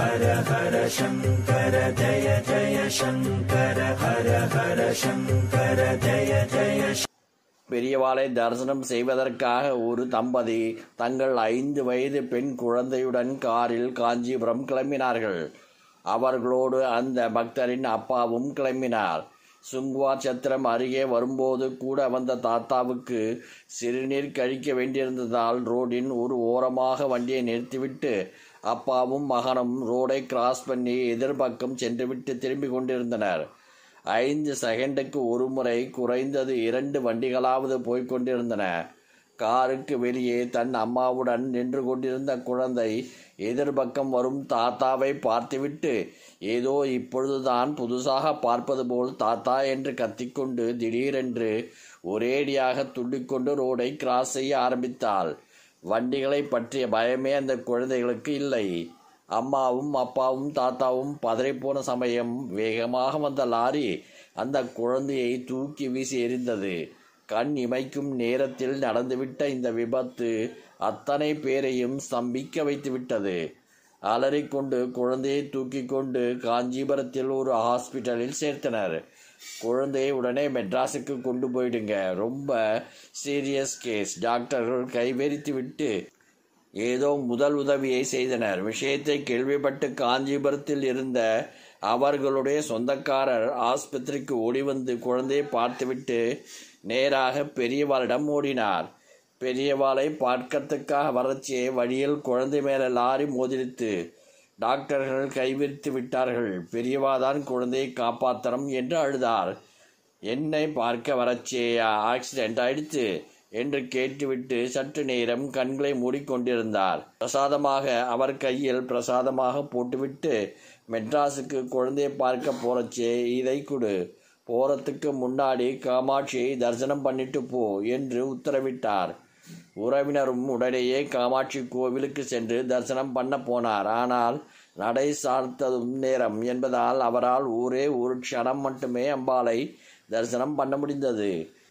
ஹர ஹர சங்கர ஜய ஜய சங்கர ஹர ஹர சங்கர ஜய ஜய. பெரியவாளை தரிசனம் செய்வதற்காக ஒரு தம்பதி தங்கள் 5 வயது பெண் குழந்தையுடன் காரில் காஞ்சிபுரம் கிளம்பினார்கள். அவர்களோடு அந்த பக்தரின் அப்பாவும் கிளம்பினார். சுங்குவார் சத்திரம் அருகே வரும்போது கூட வந்த தாத்தாவுக்கு சிறுநீர் கழிக்க வேண்டியிருந்ததால் ரோடின் ஒரு ஓரமாக வண்டியை நிறுத்திவிட்டு அப்பாவும் மகனும் ரோடை கிராஸ் பண்ணி எதிர்பக்கம் சென்றுவிட்டு திரும்பி கொண்டிருந்தனர். 5 செகண்டுக்கு ஒரு முறை குறைந்தது 2 வண்டிகளாவது போய்கொண்டிருந்தன. காருக்கு வெளியே தன் அம்மாவுடன் நின்று கொண்டிருந்த குழந்தை எதிர்பக்கம் வரும் தாத்தாவை பார்த்துவிட்டு ஏதோ இப்பொழுதுதான் புதுசாக பார்ப்பது போல் தாத்தா என்று கத்திக்கொண்டு திடீரென்று ஒரேடியாக துள்ளிக்கொண்டு ரோடை கிராஸ் செய்ய ஆரம்பித்தாள். வண்டிகளை பற்றிய பயமே அந்த குழந்தைகளுக்கு இல்லை. அம்மாவும் அப்பாவும் தாத்தாவும் பதறிப்போன சமயம் வேகமாக வந்த லாரி அந்த குழந்தையை தூக்கி வீசி எறிந்தது. கண் இமைக்கும் நேரத்தில் நடந்துவிட்ட இந்த விபத்து அத்தனை பேரையும் ஸ்தம்பிக்க வைத்துவிட்டது. அலறிக்கொண்டு குழந்தையை தூக்கி கொண்டு காஞ்சிபுரத்தில் ஒரு ஹாஸ்பிட்டலில் சேர்த்தனர். குழந்தையை உடனே மெட்ராஸுக்கு கொண்டு போயிடுங்க, ரொம்ப சீரியஸ் கேஸ், டாக்டர்கள் கைவெறித்து விட்டு ஏதோ முதல் உதவியை செய்தனர். விஷயத்தை கேள்விப்பட்டு காஞ்சிபுரத்தில் இருந்த அவர்களுடைய சொந்தக்காரர் ஆஸ்பத்திரிக்கு ஓடி வந்து குழந்தையை பார்த்துவிட்டு நேராக பெரியவாளிடம் ஓடினார். பெரியவாளை பார்க்கறதுக்காக வரச்சே வழியில் குழந்தை மேல லாரி மோதிரித்து. டாக்டர்கள் கைவிரித்து விட்டார்கள். பெரியவாதான் குழந்தையை காப்பாற்றணும் என்று அழுதார். என்னை பார்க்க வரச்சே ஆக்சிடென்ட் ஆயிடுச்சு என்று கேட்டுவிட்டு சற்று நேரம் கண்களை மூடிக்கொண்டிருந்தார். பிரசாதமாக அவர் கையில் பிரசாதமாக போட்டுவிட்டு மெட்ராஸுக்கு குழந்தையை பார்க்க போறச்சே இதை கொடு, போறதுக்கு முன்னாடி காமாட்சியை தரிசனம் பண்ணிட்டு போ என்று உத்தரவிட்டார். உறவினரும் உடனேயே காமாட்சி கோவிலுக்கு சென்று தரிசனம் பண்ண போனார். ஆனால் நடை சார்த்ததும் நேரம் என்பதால் அவரால் ஒரே ஒரு க்ஷணம் மட்டுமே அம்பாளை தரிசனம் பண்ண முடிந்தது.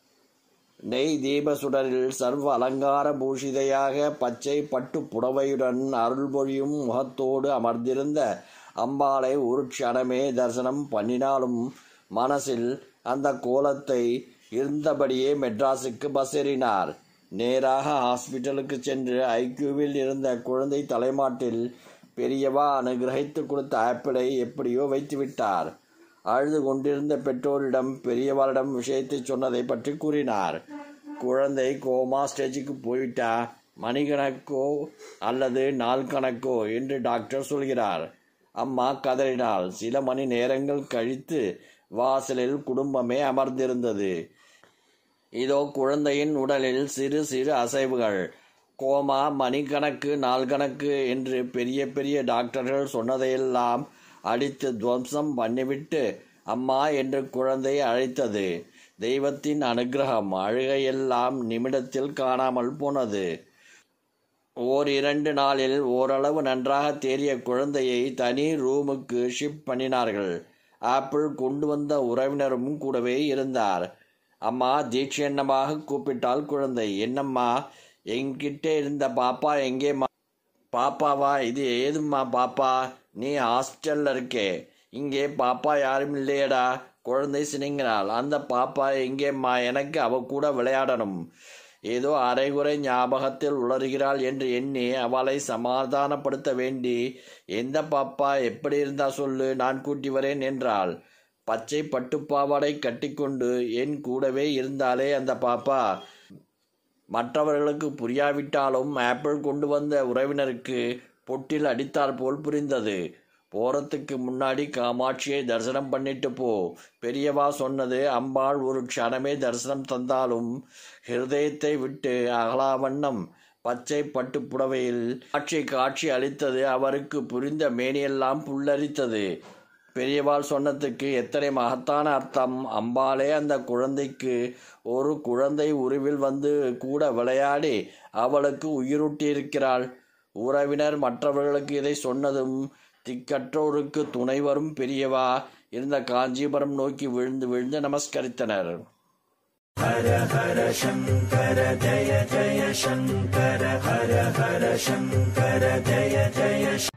நெய் தீப சுடரில் சர்வ அலங்கார பூஷிதையாக பச்சை பட்டு புடவையுடன் அருள்பொழியும் முகத்தோடு அமர்ந்திருந்த அம்பாளை ஒரு க்ஷணமே தரிசனம் பண்ணினாலும் மனசில் அந்த கோலத்தை இருந்தபடியே மெட்ராஸுக்கு பஸ் ஏறினார். நேராக ஹாஸ்பிட்டலுக்கு சென்று ஐக்யூவில் இருந்த குழந்தை தலைமாட்டில் பெரியவா அனுகிரகித்து கொடுத்த ஆப்பிளை எப்படியோ வைத்துவிட்டார். அழுது கொண்டிருந்த பெற்றோரிடம் பெரியவாளிடம் விஷயத்தை சொன்னதை பற்றி கூறினார். குழந்தை கோமா ஸ்டேஜுக்கு போய்விட்டா, மணிக்கணக்கோ அல்லது நாள் கணக்கோ என்று டாக்டர் சொல்கிறார். அம்மா கதறினாள். சில மணி நேரங்கள் கழித்து வாசலில் குடும்பமே அமர்ந்திருந்தது. இதோ குழந்தையின் உடலில் சிறு சிறு அசைவுகள். கோமா, மணிக்கணக்கு, நாள் கணக்கு என்று பெரிய பெரிய டாக்டர்கள் சொன்னதையெல்லாம் அடித்து துவம்சம் பண்ணிவிட்டு அம்மா என்று குழந்தை அழைத்தது. தெய்வத்தின் அனுகிரகம். அழுகையெல்லாம் நிமிடத்தில் காணாமல் போனது. 1-2 நாளில் ஓரளவு நன்றாக தேறிய குழந்தையை தனி ரூமுக்கு ஷிஃப்ட் பண்ணினார்கள். ஆப்பிள் கொண்டு வந்த உறவினரும் கூடவே இருந்தார். அம்மா தீட்சென்னமாக கூப்பிட்டாள் குழந்தை. என்னம்மா, என்கிட்ட இருந்த பாப்பா எங்கேம்மா? பாப்பாவா? இது ஏதும்மா பாப்பா? நீ ஹாஸ்டல்ல இருக்கே, இங்கே பாப்பா யாரும் இல்லையடா. குழந்தை சினிங்கினாள். அந்த பாப்பா எங்கேம்மா? எனக்கு அவ கூட விளையாடணும். ஏதோ அரைகுறை ஞாபகத்தில் உளறுகிறாள் என்று எண்ணி அவளை சமாதானப்படுத்த வேண்டி, எந்த பாப்பா? எப்படி இருந்தா சொல்லு, நான் கூட்டி வரேன் என்றாள். பச்சை பட்டுப்பாவாடை கட்டிக்கொண்டு என் கூடவே இருந்தாலே அந்த பாப்பா. மற்றவர்களுக்கு புரியாவிட்டாலும் ஆப்பிள் கொண்டு வந்த உறவினருக்கு பொட்டில் அடித்தார் போல் புரிந்தது. போறதுக்கு முன்னாடி காமாட்சியை தரிசனம் பண்ணிட்டு போ. பெரியவா சொன்னது அம்பாள் ஒரு க்ஷணமே தரிசனம் தந்தாலும் ஹிருதயத்தை விட்டு அகலாவண்ணம் பச்சை பட்டு புடவையில் காட்சி அளித்தது அவருக்கு புரிந்த மேனியெல்லாம் புல்லரித்தது. பெரியவாள் சொன்னதுக்கு எத்தனை மகத்தான அர்த்தம்! அம்பாளே அந்த குழந்தைக்கு ஒரு குழந்தை உருவில் வந்து கூட விளையாடி அவளுக்கு உயிரூட்டியிருக்கிறாள். உறவினர் மற்றவர்களுக்கு இதை சொன்னதும் திக்கற்றோருக்கு துணை வரும் பெரியவா இருந்த காஞ்சிபுரம் நோக்கி விழுந்து விழுந்து நமஸ்கரித்தனர். ஹர ஹர சங்கர ஜய ஜய சங்கர ஹர ஹர சங்கர ஜய ஜய